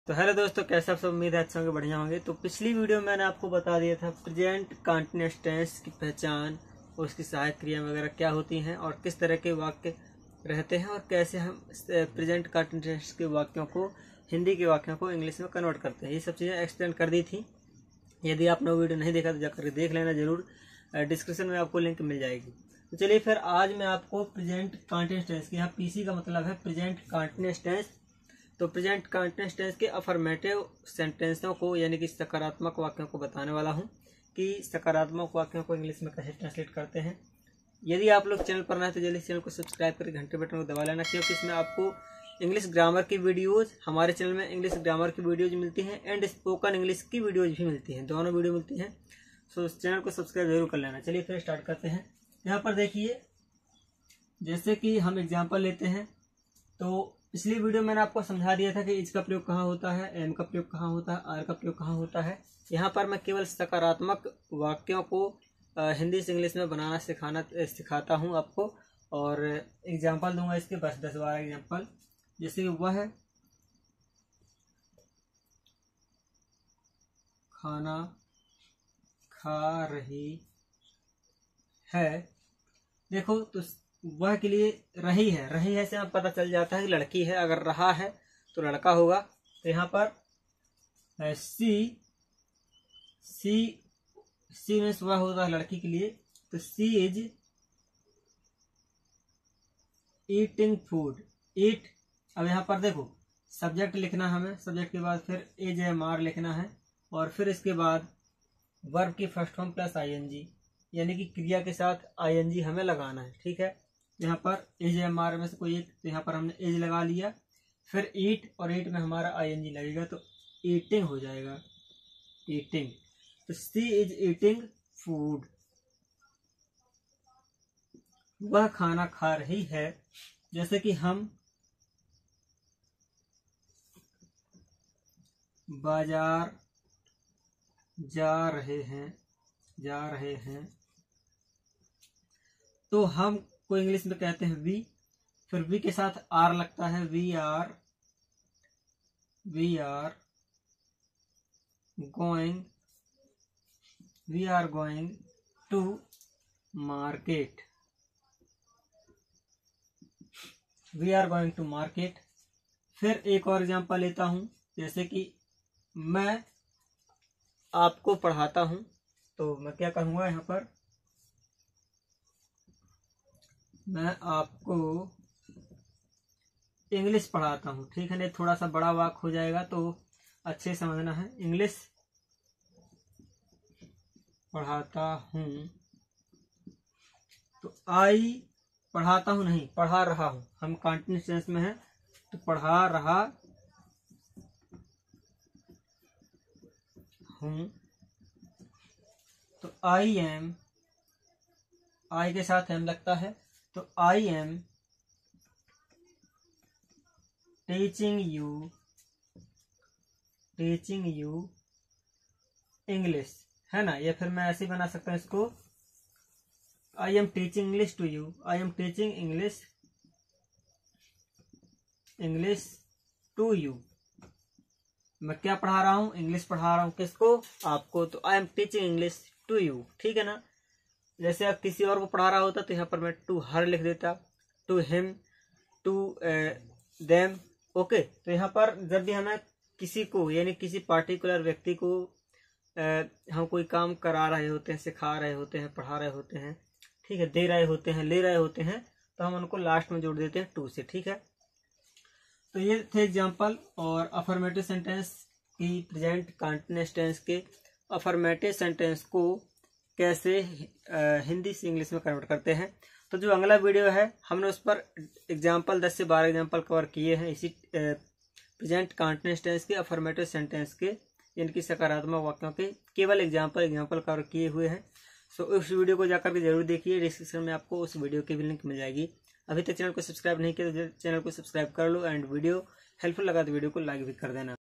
तो हेलो दोस्तों, कैसे आप सब? उम्मीद है अच्छे होंगे, बढ़िया होंगे। तो पिछली वीडियो में मैंने आपको बता दिया था प्रेजेंट कंटीन्यूअस टेंस की पहचान, उसकी सहायक क्रिया वगैरह क्या होती हैं और किस तरह के वाक्य रहते हैं और कैसे हम प्रेजेंट कंटीन्यूअस टेंस के वाक्यों को, हिंदी के वाक्यों को इंग्लिश में कन्वर्ट करते हैं। ये सब चीज़ें एक्सप्लेन कर दी थी। यदि आपने वो वीडियो नहीं देखा तो जाकर देख लेना जरूर, डिस्क्रिप्शन में आपको लिंक मिल जाएगी। तो चलिए फिर आज मैं आपको प्रेजेंट कंटीन्यूअस टेंस की, यहाँ पीसी का मतलब है प्रेजेंट कंटीन्यूअस टेंस। तो प्रेजेंट कंटीन्यूअस टेंस के अफर्मेटिव सेंटेंसों को यानी कि सकारात्मक वाक्यों को बताने वाला हूँ कि सकारात्मक वाक्यों को इंग्लिश में कैसे ट्रांसलेट करते हैं। यदि आप लोग चैनल पर नए हैं तो जल्दी चैनल को सब्सक्राइब करके घंटे बटन को दबा लेना, क्योंकि इसमें आपको इंग्लिश ग्रामर की वीडियोज़, हमारे चैनल में इंग्लिश ग्रामर की वीडियोज़ मिलती हैं एंड स्पोकन इंग्लिश की वीडियोज़ भी मिलती हैं, दोनों वीडियो मिलती हैं। सो इस चैनल को सब्सक्राइब जरूर कर लेना। चलिए फिर स्टार्ट करते हैं। यहाँ पर देखिए, जैसे कि हम एग्जाम्पल लेते हैं तो पिछली वीडियो मैंने आपको समझा दिया था कि इज का प्रयोग कहाँ होता है, एम का प्रयोग कहाँ होता है, आर का प्रयोग कहाँ होता है। यहाँ पर मैं केवल सकारात्मक वाक्यों को हिंदी से इंग्लिश में बनाना सिखाता हूँ आपको, और एग्जाम्पल दूंगा इसके बस 10-12 एग्जाम्पल। जैसे कि वह खाना खा रही है। देखो, तो वह के लिए रही है से आप पता चल जाता है कि लड़की है। अगर रहा है तो लड़का होगा। तो यहाँ पर सी में वह होता है लड़की के लिए, तो she is eating food. Eat, अब यहाँ पर देखो सब्जेक्ट लिखना है हमें, सब्जेक्ट के बाद फिर एज एम आर लिखना है और फिर इसके बाद वर्ब की फर्स्ट फॉर्म प्लस आईएनजी, यानी कि क्रिया के साथ आईएनजी हमें लगाना है। ठीक है, यहाँ पर एज एम आर में से कोई एक, तो यहाँ पर हमने एज लगा लिया, फिर ईट और ईट में हमारा आईएनजी लगेगा तो ईटिंग हो जाएगा, ईटिंग। तो सी इज ईटिंग फूड, वह खाना खा रही है। जैसे कि हम बाजार जा रहे हैं तो हम को इंग्लिश में कहते हैं वी, फिर वी के साथ आर लगता है, we are going to market. We are going to market. फिर एक और एग्जांपल लेता हूं, जैसे कि मैं आपको पढ़ाता हूं, तो मैं क्या कहूंगा यहाँ पर, मैं आपको इंग्लिश पढ़ाता हूँ। ठीक है, नहीं थोड़ा सा बड़ा वाक्य हो जाएगा तो अच्छे समझना है। इंग्लिश पढ़ाता हूँ, तो आई पढ़ाता हूँ नहीं, पढ़ा रहा हूँ। हम कंटीन्यूअस टेंस में है तो पढ़ा रहा हूँ। तो आई एम, आई के साथ एम लगता है, तो I am teaching you English, है ना। या फिर मैं ऐसे बना सकता हूँ इसको, I am teaching English to you, I am teaching English to you. मैं क्या पढ़ा रहा हूँ? इंग्लिश पढ़ा रहा हूँ। किसको? आपको। तो I am teaching English to you. ठीक है ना। जैसे आप किसी और को पढ़ा रहा होता तो यहाँ पर मैं टू हर लिख देता, to him, to them. Okay, तो यहाँ पर जब भी हमें किसी को यानी किसी पार्टिकुलर व्यक्ति को हम कोई काम करा रहे होते हैं, सिखा रहे होते हैं, पढ़ा रहे होते हैं, ठीक है, दे रहे होते हैं, ले रहे होते हैं, तो हम उनको लास्ट में जोड़ देते हैं टू से। ठीक है, तो ये थे एग्जाम्पल। और अफर्मेटिव सेंटेंस की, प्रेजेंट कंटीन्यूअस टेंस के अफर्मेटिव सेंटेंस को कैसे हिंदी से इंग्लिश में कन्वर्ट करते हैं। तो जो अगला वीडियो है हमने उस पर एग्जाम्पल 10 से 12 एग्जाम्पल कवर किए हैं, इसी प्रेजेंट कंटीन्यूअस टेंस के अफर्मेटिव सेंटेंस के, इनकी सकारात्मक वाक्यों के केवल एग्जाम्पल कवर किए हुए हैं। सो उस वीडियो को जाकर के जरूर देखिए, डिस्क्रिप्शन में आपको उस वीडियो की भी लिंक मिल जाएगी। अभी तक चैनल को सब्सक्राइब नहीं किया तो चैनल को सब्सक्राइब कर लो, एंड वीडियो हेल्पफुल लगा तो वीडियो को लाइक भी कर देना।